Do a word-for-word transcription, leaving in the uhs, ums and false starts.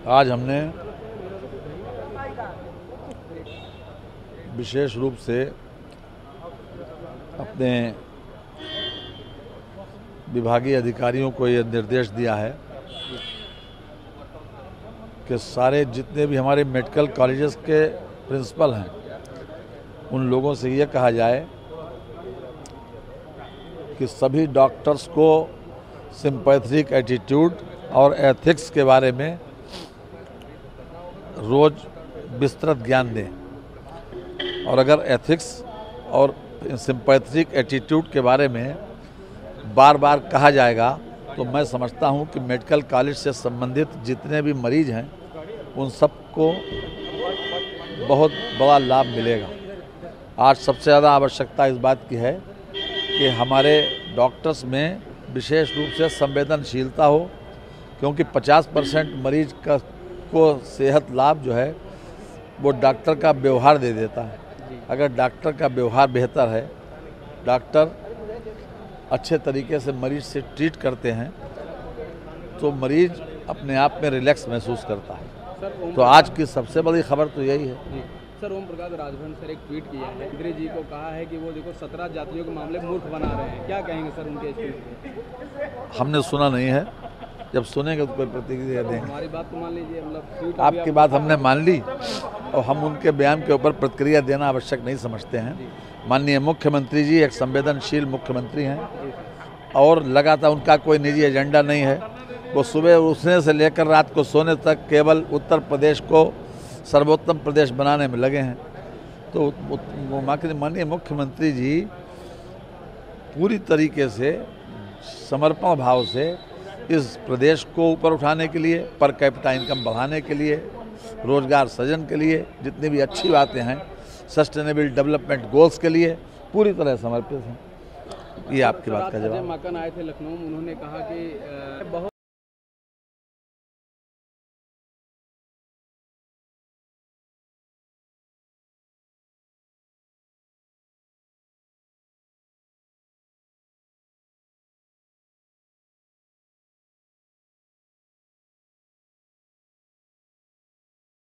आज हमने विशेष रूप से अपने विभागीय अधिकारियों को ये निर्देश दिया है कि सारे जितने भी हमारे मेडिकल कॉलेजेस के प्रिंसिपल हैं उन लोगों से ये कहा जाए कि सभी डॉक्टर्स को सिंपैथेटिक एटीट्यूड और एथिक्स के बारे में रोज़ विस्तृत ज्ञान दें। और अगर एथिक्स और सिंपैथेटिक एटीट्यूड के बारे में बार बार कहा जाएगा तो मैं समझता हूं कि मेडिकल कॉलेज से संबंधित जितने भी मरीज हैं उन सबको बहुत बड़ा लाभ मिलेगा। आज सबसे ज़्यादा आवश्यकता इस बात की है कि हमारे डॉक्टर्स में विशेष रूप से संवेदनशीलता हो, क्योंकि पचास परसेंट मरीज का को सेहत लाभ जो है वो डॉक्टर का व्यवहार दे देता है। अगर डॉक्टर का व्यवहार बेहतर है, डॉक्टर अच्छे तरीके से मरीज से ट्रीट करते हैं तो मरीज अपने आप में रिलैक्स महसूस करता है। तो आज की सबसे बड़ी खबर तो यही है। सर, ओम प्रकाश राजभर सर एक ट्वीट किया है, मंत्री जी को कहा है कि वो देखो सत्रह जातियों के मामले मूर्ख बना रहे हैं। क्या कहेंगे सर उनके इस ट्वीट पे? हमने सुना नहीं है, जब सुनेंगे तो कोई प्रतिक्रिया देंगे। हमारी बात तो मान लीजिए, मतलब आपकी बात हमने मान ली और हम उनके बयान के ऊपर प्रतिक्रिया देना आवश्यक नहीं समझते हैं। माननीय मुख्यमंत्री जी एक संवेदनशील मुख्यमंत्री हैं और लगातार उनका कोई निजी एजेंडा नहीं है। वो सुबह उठने से लेकर रात को सोने तक केवल उत्तर प्रदेश को सर्वोत्तम प्रदेश बनाने में लगे हैं। तो माननीय मुख्यमंत्री जी पूरी तरीके से समर्पण भाव से इस प्रदेश को ऊपर उठाने के लिए, पर कैपिटा इनकम बढ़ाने के लिए, रोजगार सृजन के लिए, जितनी भी अच्छी बातें हैं, सस्टेनेबल डेवलपमेंट गोल्स के लिए पूरी तरह समर्पित हैं। ये आपकी बात का जवाब। मकान आए थे लखनऊ, उन्होंने कहा कि बहुत